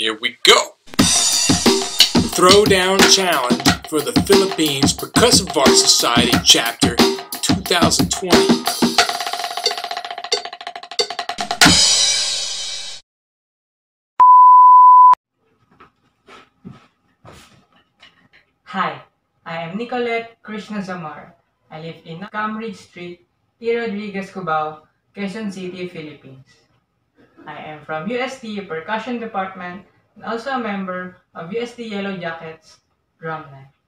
Here we go! Throwdown Challenge for the Philippines Percussive Art Society Chapter 2020. Hi, I am Nicollete Krishna Zamora. I live in Cambridge Street, T. Rodriguez, Cubao, Quezon City, Philippines. I am from UST Percussion Department and also a member of UST Yellow Jackets Drumline.